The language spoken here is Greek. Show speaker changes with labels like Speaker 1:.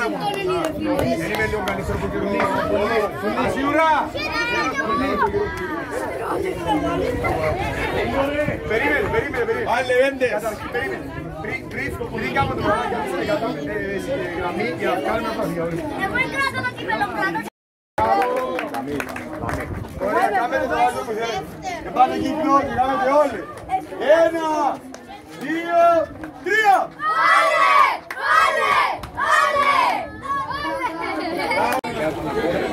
Speaker 1: Περίμενε λίγο καλύτερο που κυρώνει. Σίγουρα. Περίμενε. Άλλε βέντες. Πριν κάνουμε το πράγμα στη γραμμή για να κάνουμε τα διαόλου.
Speaker 2: Εγώ κρατώ το κύπελο κρατώ.
Speaker 1: Ωραία, κάνετε το άλλο που θέλετε. Και πάτε κύκλο και κάνετε όλοι. 1, 2, 3.
Speaker 2: Όλε! Όλε! Όλε!